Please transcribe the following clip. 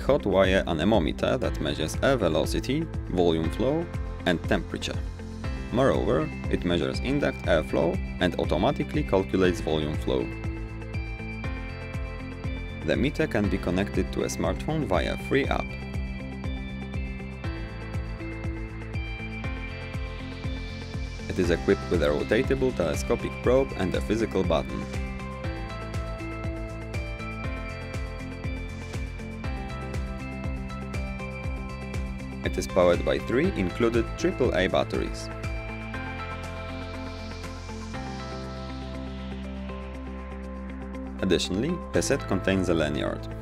hot wire anemometer that measures air velocity, volume flow, and temperature. Moreover, it measures indirect airflow and automatically calculates volume flow. The meter can be connected to a smartphone via a free app. It is equipped with a rotatable telescopic probe and a physical button. It is powered by 3 included AAA batteries. Additionally, the set contains a lanyard.